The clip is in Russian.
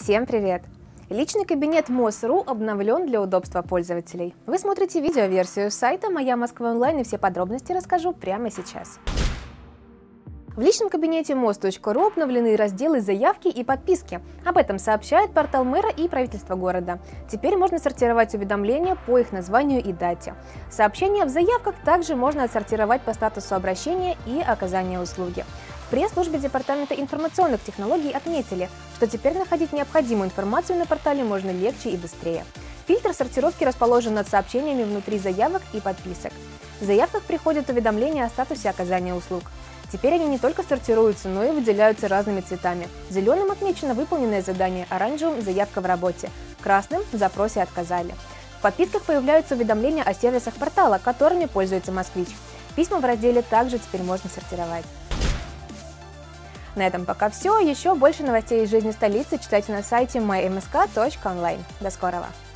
Всем привет! Личный кабинет МОЗ.ру обновлен для удобства пользователей. Вы смотрите видеоверсию сайта «Моя Москва онлайн» и все подробности расскажу прямо сейчас. В личном кабинете МОЗ.ру обновлены разделы «Заявки» и «Подписки». Об этом сообщает портал мэра и правительства города. Теперь можно сортировать уведомления по их названию и дате. Сообщения в заявках также можно отсортировать по статусу обращения и оказания услуги. В пресс-службе Департамента информационных технологий отметили, что теперь находить необходимую информацию на портале можно легче и быстрее. Фильтр сортировки расположен над сообщениями внутри заявок и подписок. В заявках приходят уведомления о статусе оказания услуг. Теперь они не только сортируются, но и выделяются разными цветами. Зеленым отмечено выполненное задание, оранжевым – заявка в работе, красным – в запросе отказали. В подписках появляются уведомления о сервисах портала, которыми пользуется москвич. Письма в разделе также теперь можно сортировать. На этом пока все. Еще больше новостей из жизни столицы читайте на сайте mymsk.online. До скорого!